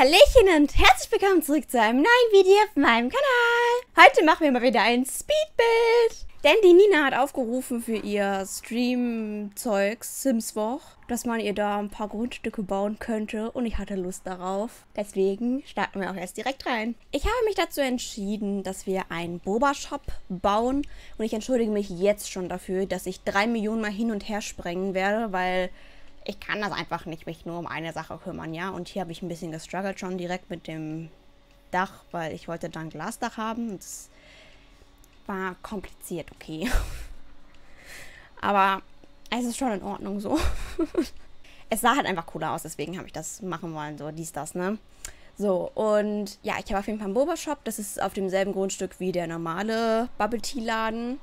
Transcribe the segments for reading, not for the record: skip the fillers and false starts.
Hallöchen und herzlich willkommen zurück zu einem neuen Video auf meinem Kanal. Heute machen wir mal wieder ein Speedbuild. Denn die Nina hat aufgerufen für ihr Stream-Zeugs, Simswoch, dass man ihr da ein paar Grundstücke bauen könnte und ich hatte Lust darauf. Deswegen starten wir auch erst direkt rein. Ich habe mich dazu entschieden, dass wir einen Boba-Shop bauen und ich entschuldige mich jetzt schon dafür, dass ich 3 Millionen Mal hin und her sprengen werde, weil ich kann das einfach nicht mich nur um eine Sache kümmern, ja. Und hier habe ich ein bisschen gestruggelt schon direkt mit dem Dach, weil ich wollte dann ein Glasdach haben. Das war kompliziert, okay. Aber es ist schon in Ordnung so. Es sah halt einfach cooler aus, deswegen habe ich das machen wollen, so dies, das, ne. So, und ja, ich habe auf jeden Fall einen Boba-Shop. Das ist auf demselben Grundstück wie der normale Bubble-Tea-Laden.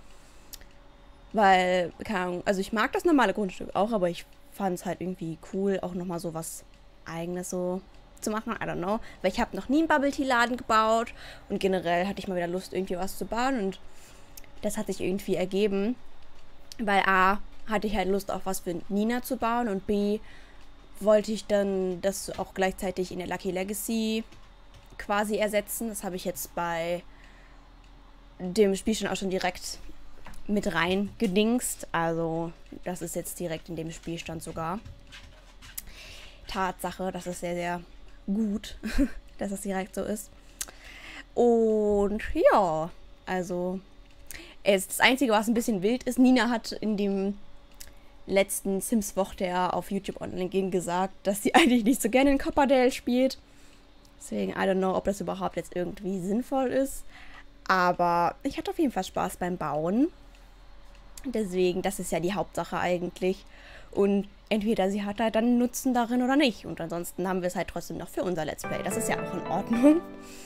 Weil, keine Ahnung, also ich mag das normale Grundstück auch, aber ich fand es halt irgendwie cool, auch nochmal so was Eigenes so zu machen. I don't know. Weil ich habe noch nie einen Bubble-Tea-Laden gebaut und generell hatte ich mal wieder Lust, irgendwie was zu bauen und das hat sich irgendwie ergeben. Weil A, hatte ich halt Lust, auch was für Nina zu bauen und B, wollte ich dann das auch gleichzeitig in der Lucky Legacy quasi ersetzen. Das habe ich jetzt bei dem Spielstand auch schon direkt mit rein gedingst. Also das ist jetzt direkt in dem Spielstand sogar. Tatsache, das ist sehr, sehr gut, dass das direkt so ist. Und ja, also das Einzige, was ein bisschen wild ist, Nina hat in dem letzten Sims-Woch, der auf YouTube online ging, gesagt, dass sie eigentlich nicht so gerne in Copperdale spielt. Deswegen, I don't know, ob das überhaupt jetzt irgendwie sinnvoll ist. Aber ich hatte auf jeden Fall Spaß beim Bauen. Deswegen, das ist ja die Hauptsache eigentlich. Und entweder sie hat halt dann einen Nutzen darin oder nicht. Und ansonsten haben wir es halt trotzdem noch für unser Let's Play. Das ist ja auch in Ordnung.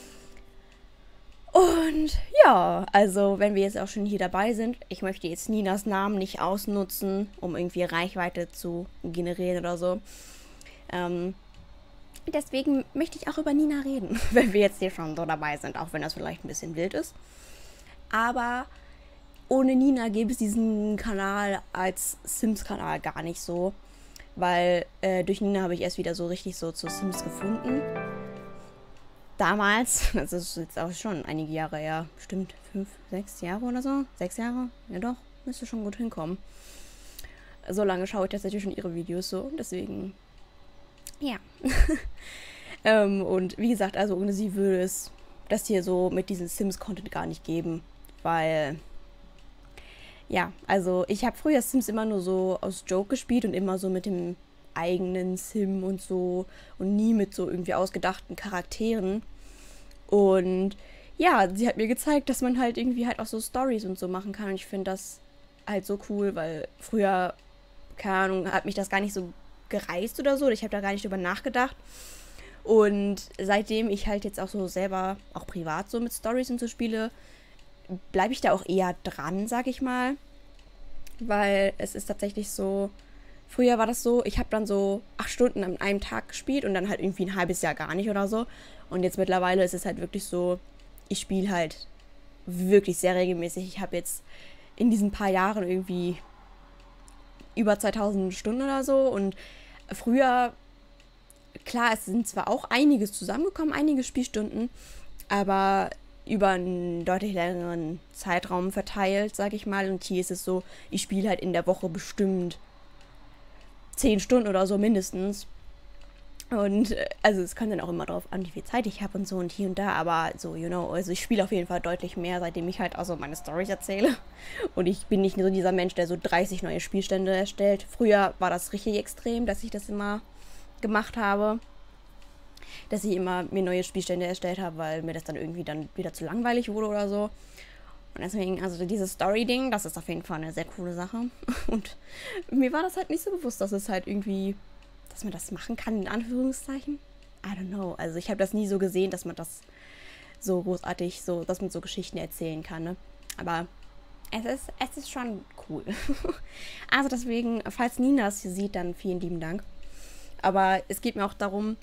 Und ja, also wenn wir jetzt auch schon hier dabei sind, ich möchte jetzt Ninas Namen nicht ausnutzen, um irgendwie Reichweite zu generieren oder so. Deswegen möchte ich auch über Nina reden, wenn wir jetzt hier schon so dabei sind, auch wenn das vielleicht ein bisschen wild ist. Aber ohne Nina gäbe es diesen Kanal als Sims-Kanal gar nicht so, weil durch Nina habe ich erst wieder so richtig so zu Sims gefunden. Damals, das ist jetzt auch schon einige Jahre her, bestimmt 5, 6 Jahre oder so, 6 Jahre, ja doch, müsste schon gut hinkommen. So lange schaue ich tatsächlich schon ihre Videos so, deswegen, ja. Und wie gesagt, also ohne sie würde es das hier so mit diesem Sims-Content gar nicht geben, weil ja, also ich habe früher Sims immer nur so aus Joke gespielt und immer so mit dem eigenen Sim und so und nie mit so irgendwie ausgedachten Charakteren. Und ja, sie hat mir gezeigt, dass man halt irgendwie halt auch so Stories und so machen kann und ich finde das halt so cool, weil früher, keine Ahnung, hat mich das gar nicht so gereizt oder so, ich habe da gar nicht drüber nachgedacht. Und seitdem ich halt jetzt auch so selber, auch privat so mit Stories und so spiele, bleibe ich da auch eher dran, sag ich mal. Weil es ist tatsächlich so, früher war das so, ich habe dann so 8 Stunden an einem Tag gespielt und dann halt irgendwie ein halbes Jahr gar nicht oder so. Und jetzt mittlerweile ist es halt wirklich so, ich spiele halt wirklich sehr regelmäßig. Ich habe jetzt in diesen paar Jahren irgendwie über 2000 Stunden oder so. Und früher, klar, es sind zwar auch einiges zusammengekommen, einige Spielstunden, aber über einen deutlich längeren Zeitraum verteilt, sag ich mal. Und hier ist es so, ich spiele halt in der Woche bestimmt 10 Stunden oder so mindestens. Und also es kommt dann auch immer drauf an, wie viel Zeit ich habe und so und hier und da. Aber so, you know, also ich spiele auf jeden Fall deutlich mehr, seitdem ich halt auch so meine Storys erzähle. Und ich bin nicht so dieser Mensch, der so 30 neue Spielstände erstellt. Früher war das richtig extrem, dass ich das immer gemacht habe. Dass ich immer mir neue Spielstände erstellt habe, weil mir das dann irgendwie dann wieder zu langweilig wurde oder so. Und deswegen, also dieses Story-Ding, das ist auf jeden Fall eine sehr coole Sache. Und mir war das halt nicht so bewusst, dass es halt irgendwie, dass man das machen kann, in Anführungszeichen. I don't know. Also ich habe das nie so gesehen, dass man das so großartig, so, dass man so Geschichten erzählen kann, ne? Aber es ist schon cool. Also deswegen, falls Nina es hier sieht, dann vielen lieben Dank. Aber es geht mir auch darum,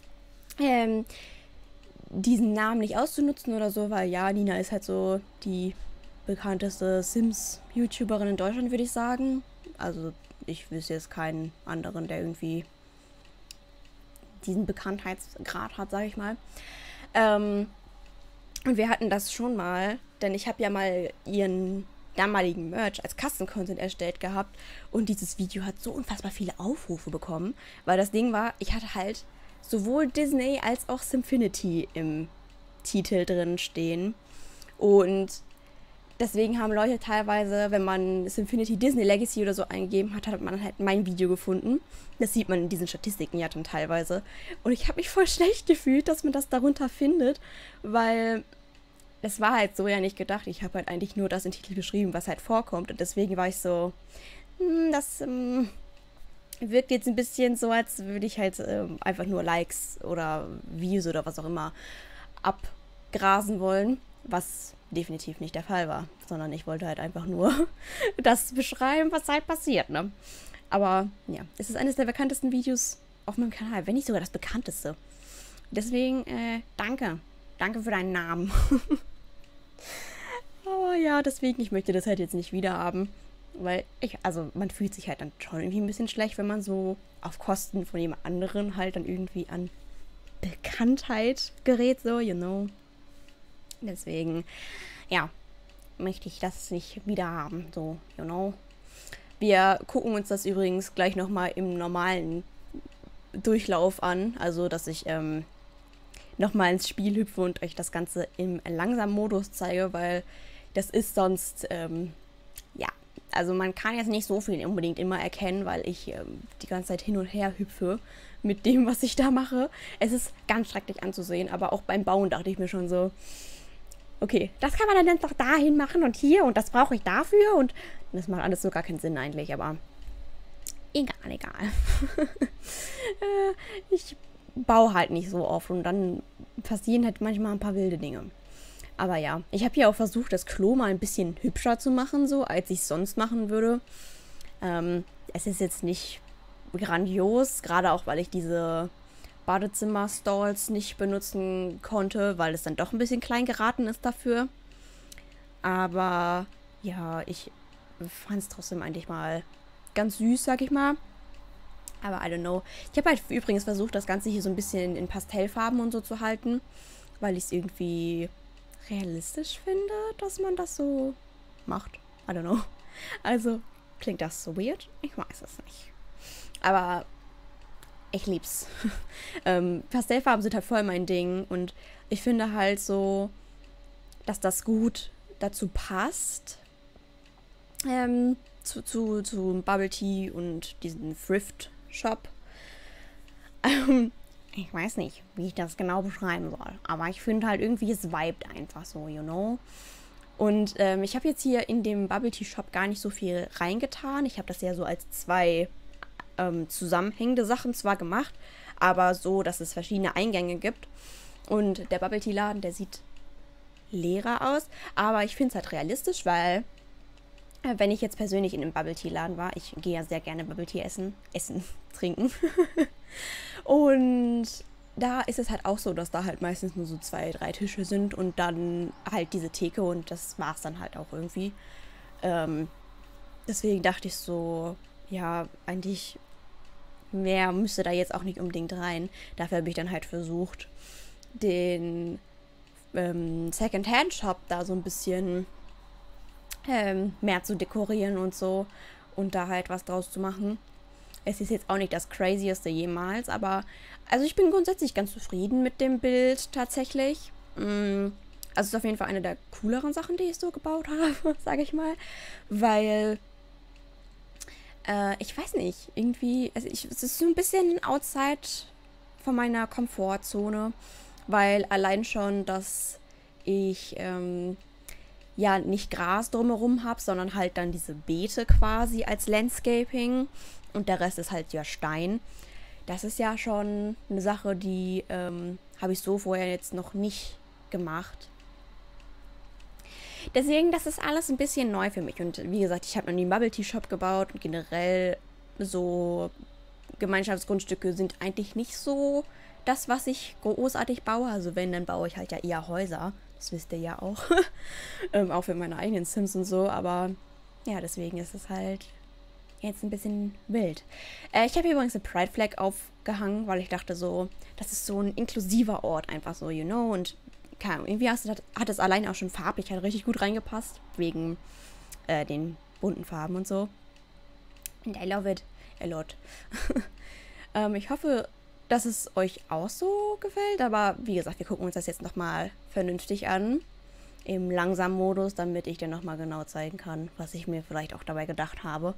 diesen Namen nicht auszunutzen oder so, weil ja, Nina ist halt so die bekannteste Sims-YouTuberin in Deutschland, würde ich sagen. Also ich wüsste jetzt keinen anderen, der irgendwie diesen Bekanntheitsgrad hat, sage ich mal. Und wir hatten das schon mal, denn ich habe ja mal ihren damaligen Merch als Custom-Content erstellt gehabt und dieses Video hat so unfassbar viele Aufrufe bekommen, weil das Ding war, ich hatte halt sowohl Disney als auch Simfinity im Titel drin stehen und deswegen haben Leute teilweise, wenn man Simfinity Disney Legacy oder so eingegeben hat, hat man halt mein Video gefunden. Das sieht man in diesen Statistiken ja dann teilweise. Und ich habe mich voll schlecht gefühlt, dass man das darunter findet, weil es war halt so ja nicht gedacht. Ich habe halt eigentlich nur das in Titel geschrieben, was halt vorkommt. Und deswegen war ich so, das wirkt jetzt ein bisschen so, als würde ich halt einfach nur Likes oder Views oder was auch immer abgrasen wollen, was definitiv nicht der Fall war, sondern ich wollte halt einfach nur das beschreiben, was halt passiert, ne? Aber ja, es ist eines der bekanntesten Videos auf meinem Kanal, wenn nicht sogar das bekannteste. Deswegen, danke. Danke für deinen Namen. Aber ja, deswegen, ich möchte das halt jetzt nicht wieder haben, weil also man fühlt sich halt dann schon irgendwie ein bisschen schlecht, wenn man so auf Kosten von jemand anderen halt dann irgendwie an Bekanntheit gerät, so, you know. Deswegen, ja, möchte ich das nicht wieder haben, so, you know. Wir gucken uns das übrigens gleich nochmal im normalen Durchlauf an, also dass ich nochmal ins Spiel hüpfe und euch das Ganze im langsamen Modus zeige, weil das ist sonst, ja, also man kann jetzt nicht so viel unbedingt immer erkennen, weil ich die ganze Zeit hin und her hüpfe mit dem, was ich da mache. Es ist ganz schrecklich anzusehen, aber auch beim Bauen dachte ich mir schon so, okay, das kann man dann doch dahin machen und hier und das brauche ich dafür und das macht alles so gar keinen Sinn eigentlich, aber egal. Ich baue halt nicht so oft und dann passieren halt manchmal ein paar wilde Dinge. Aber ja, ich habe hier auch versucht, das Klo mal ein bisschen hübscher zu machen, so als ich es sonst machen würde. Es ist jetzt nicht grandios, gerade auch, weil ich diese Badezimmer-Stalls nicht benutzen konnte, weil es dann doch ein bisschen klein geraten ist dafür. Aber ja, ich fand es trotzdem eigentlich mal ganz süß, sag ich mal. Aber I don't know. Ich habe halt übrigens versucht, das Ganze hier so ein bisschen in Pastellfarben und so zu halten, weil ich es irgendwie realistisch finde, dass man das so macht. I don't know. Also, klingt das so weird? Ich weiß es nicht. Aber ich lieb's. Pastellfarben sind halt voll mein Ding und ich finde halt so, dass das gut dazu passt. Zu Bubble Tea und diesen Thrift Shop. Ich weiß nicht, wie ich das genau beschreiben soll. Aber ich finde halt irgendwie, es vibet einfach so, you know. Und ich habe jetzt hier in dem Bubble Tea Shop gar nicht so viel reingetan. Ich habe das ja so als zwei zusammenhängende Sachen zwar gemacht, aber so, dass es verschiedene Eingänge gibt. Und der Bubble Tea Laden, der sieht leerer aus. Aber ich finde es halt realistisch, weil wenn ich jetzt persönlich in einem Bubble Tea Laden war, ich gehe ja sehr gerne Bubble Tea trinken. Und da ist es halt auch so, dass da halt meistens nur so 2, 3 Tische sind und dann halt diese Theke und das war es dann halt auch irgendwie. Deswegen dachte ich so, ja, eigentlich mehr müsste da jetzt auch nicht unbedingt rein. Dafür habe ich dann halt versucht, den Second-Hand-Shop da so ein bisschen mehr zu dekorieren und so und da halt was draus zu machen. Es ist jetzt auch nicht das Crazieste jemals, aber also ich bin grundsätzlich ganz zufrieden mit dem Bild tatsächlich. Also es ist auf jeden Fall eine der cooleren Sachen, die ich so gebaut habe, sage ich mal, weil ich weiß nicht, irgendwie, es ist so ein bisschen outside von meiner Komfortzone, weil allein schon, dass ich ja nicht Gras drumherum habe, sondern halt dann diese Beete quasi als Landscaping und der Rest ist halt ja Stein. Das ist ja schon eine Sache, die habe ich so vorher jetzt noch nicht gemacht. Deswegen, das ist alles ein bisschen neu für mich. Und wie gesagt, ich habe noch nie einen Bubble Tea Shop gebaut und generell so Gemeinschaftsgrundstücke sind eigentlich nicht so das, was ich großartig baue. Also wenn, dann baue ich halt ja eher Häuser. Das wisst ihr ja auch. Auch für meine eigenen Sims und so. Aber ja, deswegen ist es halt jetzt ein bisschen wild. Ich habe hier übrigens eine Pride Flag aufgehangen, weil ich dachte so, das ist so ein inklusiver Ort, einfach so, you know. Und keine Ahnung, irgendwie hat es allein auch schon farblich halt richtig gut reingepasst, wegen den bunten Farben und so. And I love it a lot. Ich hoffe, dass es euch auch so gefällt, aber wie gesagt, wir gucken uns das jetzt nochmal vernünftig an. Im langsamen Modus, damit ich dir nochmal genau zeigen kann, was ich mir vielleicht auch dabei gedacht habe.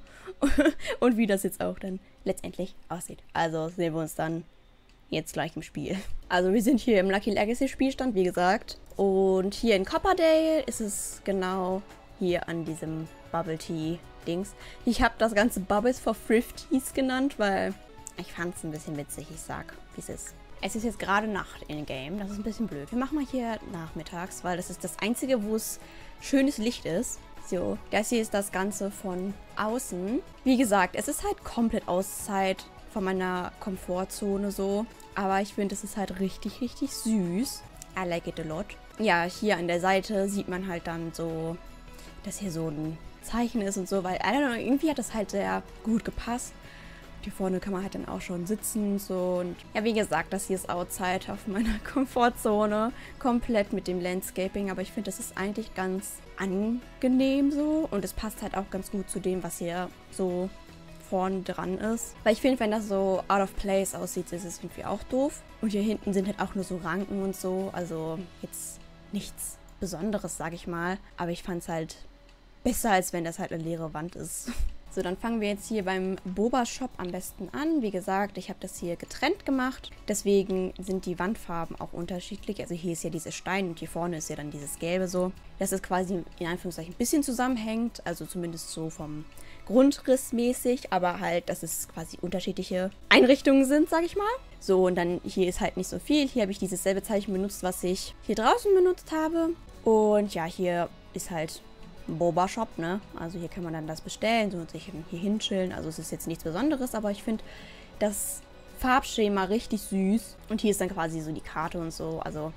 Und wie das jetzt auch dann letztendlich aussieht. Also sehen wir uns dann jetzt gleich im Spiel. Also wir sind hier im Lucky Legacy Spielstand, wie gesagt. Und hier in Copperdale ist es genau hier an diesem Bubble Tea Dings. Ich habe das ganze Bubbles for Thrifties genannt, weil ich fand es ein bisschen witzig. Ich sag, wie es ist. Es ist jetzt gerade Nacht in Game. Das ist ein bisschen blöd. Wir machen mal hier nachmittags, weil das ist das Einzige, wo es schönes Licht ist. So, das hier ist das Ganze von außen. Wie gesagt, es ist halt komplett Auszeit von meiner Komfortzone so. Aber ich finde, es ist halt richtig, richtig süß. I like it a lot. Ja, hier an der Seite sieht man halt dann so, dass hier so ein Zeichen ist und so. Weil, I don't know, irgendwie hat das halt sehr gut gepasst. Hier vorne kann man halt dann auch schon sitzen und so. Und ja, wie gesagt, das hier ist Outside auf meiner Komfortzone. Komplett mit dem Landscaping. Aber ich finde, das ist eigentlich ganz angenehm so. Und es passt halt auch ganz gut zu dem, was hier so vorne dran ist. Weil ich finde, wenn das so out of place aussieht, ist es irgendwie auch doof. Und hier hinten sind halt auch nur so Ranken und so. Also jetzt nichts Besonderes, sag ich mal. Aber ich fand es halt besser, als wenn das halt eine leere Wand ist. So, dann fangen wir jetzt hier beim Boba-Shop am besten an. Wie gesagt, ich habe das hier getrennt gemacht. Deswegen sind die Wandfarben auch unterschiedlich. Also hier ist ja dieser Stein und hier vorne ist ja dann dieses Gelbe so. Dass es quasi in Anführungszeichen ein bisschen zusammenhängt. Also zumindest so vom Grundriss mäßig. Aber halt, dass es quasi unterschiedliche Einrichtungen sind, sage ich mal. So, und dann hier ist halt nicht so viel. Hier habe ich dieses selbe Zeichen benutzt, was ich hier draußen benutzt habe. Und ja, hier ist halt Boba Shop, ne? Also hier kann man dann das bestellen so und sich hier hinchillen. Also es ist jetzt nichts Besonderes, aber ich finde das Farbschema richtig süß. Und hier ist dann quasi so die Karte und so. Also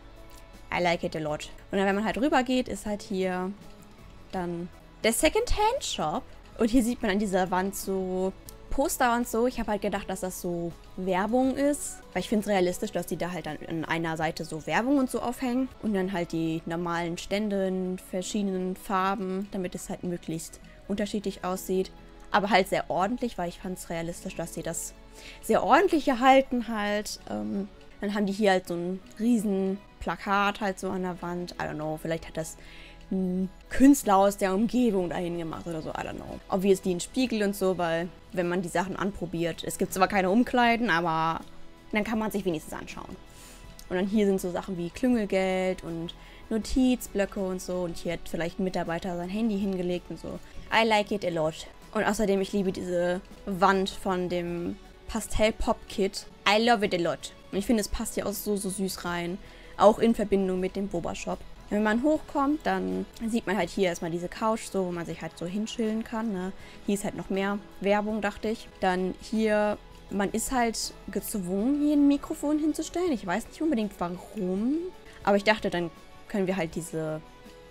I like it a lot. Und dann, wenn man halt rüber geht, ist halt hier dann der Secondhand Shop. Und hier sieht man an dieser Wand so Poster und so. Ich habe halt gedacht, dass das so Werbung ist. Weil ich finde es realistisch, dass die da halt dann an einer Seite so Werbung und so aufhängen. Und dann halt die normalen Stände in verschiedenen Farben, damit es halt möglichst unterschiedlich aussieht. Aber halt sehr ordentlich, weil ich fand es realistisch, dass sie das sehr ordentlich erhalten halt. Dann haben die hier halt so ein riesen Plakat halt so an der Wand. I don't know, vielleicht hat das ein Künstler aus der Umgebung dahin gemacht oder so, I don't know. Obviously ein Spiegel und so, weil wenn man die Sachen anprobiert, es gibt zwar keine Umkleiden, aber dann kann man sich wenigstens anschauen. Und dann hier sind so Sachen wie Klüngelgeld und Notizblöcke und so. Und hier hat vielleicht ein Mitarbeiter sein Handy hingelegt und so. I like it a lot. Und außerdem, ich liebe diese Wand von dem Pastell-Pop-Kit. I love it a lot. Und ich finde, es passt hier auch so süß rein. Auch in Verbindung mit dem Boba-Shop. Wenn man hochkommt, dann sieht man halt hier erstmal diese Couch, so, wo man sich halt so hinchillen kann. Ne? Hier ist halt noch mehr Werbung, dachte ich. Dann hier, man ist halt gezwungen, hier ein Mikrofon hinzustellen. Ich weiß nicht unbedingt warum. Aber ich dachte, dann können wir halt diese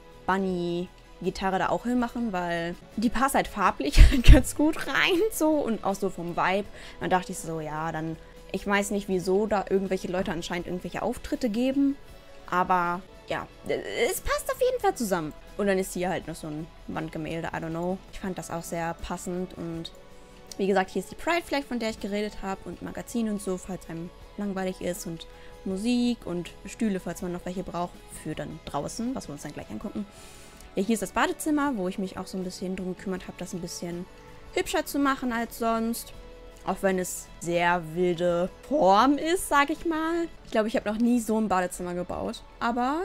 Bunny-Gitarre da auch hinmachen, weil die passt halt farblich ganz gut rein, so. Und auch so vom Vibe. Dann dachte ich so, ja, dann, ich weiß nicht, wieso da irgendwelche Leute anscheinend irgendwelche Auftritte geben. Aber ja, es passt auf jeden Fall zusammen. Und dann ist hier halt noch so ein Wandgemälde, I don't know. Ich fand das auch sehr passend. Und wie gesagt, hier ist die Pride Flag, von der ich geredet habe. Und Magazin und so, falls einem langweilig ist. Und Musik und Stühle, falls man noch welche braucht. Für dann draußen, was wir uns dann gleich angucken. Ja, hier ist das Badezimmer, wo ich mich auch so ein bisschen drum gekümmert habe, das ein bisschen hübscher zu machen als sonst. Auch wenn es sehr wilde Form ist, sag ich mal. Ich glaube, ich habe noch nie so ein Badezimmer gebaut. Aber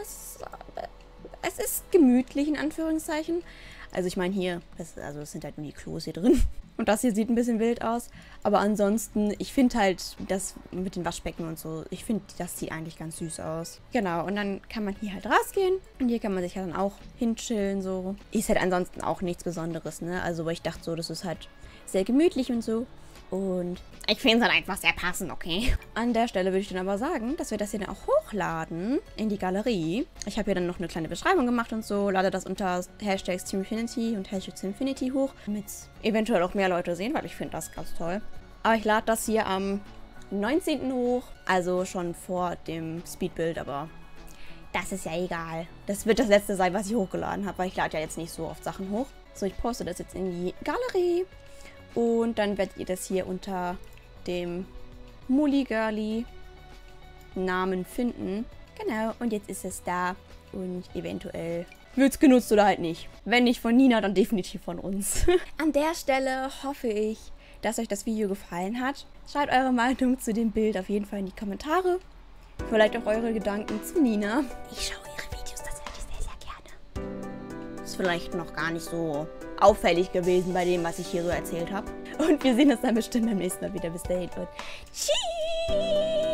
es ist gemütlich, in Anführungszeichen. Also ich meine hier, es sind halt nur die Klos hier drin. Und das hier sieht ein bisschen wild aus. Aber ansonsten, ich finde halt das mit den Waschbecken und so, ich finde, das sieht eigentlich ganz süß aus. Genau, und dann kann man hier halt rausgehen. Und hier kann man sich ja dann auch hinchillen, so. Ist halt ansonsten auch nichts Besonderes, ne? Also, weil ich dachte so, das ist halt sehr gemütlich und so. Und ich finde es halt einfach sehr passend, okay? An der Stelle würde ich dann aber sagen, dass wir das hier dann auch hochladen in die Galerie. Ich habe hier dann noch eine kleine Beschreibung gemacht und so. Lade das unter Hashtags Teamfinity und Hashtags Teamfinity hoch, damit eventuell auch mehr Leute sehen, weil ich finde das ganz toll. Aber ich lade das hier am 19. hoch, also schon vor dem Speedbuild, aber das ist ja egal. Das wird das letzte sein, was ich hochgeladen habe, weil ich lade ja jetzt nicht so oft Sachen hoch. So, ich poste das jetzt in die Galerie. Und dann werdet ihr das hier unter dem Mulligirly Namen finden. Genau, und jetzt ist es da. Und eventuell wird es genutzt oder halt nicht. Wenn nicht von Nina, dann definitiv von uns. An der Stelle hoffe ich, dass euch das Video gefallen hat. Schreibt eure Meinung zu dem Bild auf jeden Fall in die Kommentare. Vielleicht auch eure Gedanken zu Nina. Ich schaue ihre Videos tatsächlich sehr, sehr gerne. Ist vielleicht noch gar nicht so auffällig gewesen bei dem, was ich hier so erzählt habe. Und wir sehen uns dann bestimmt beim nächsten Mal wieder. Bis dahin und tschüss!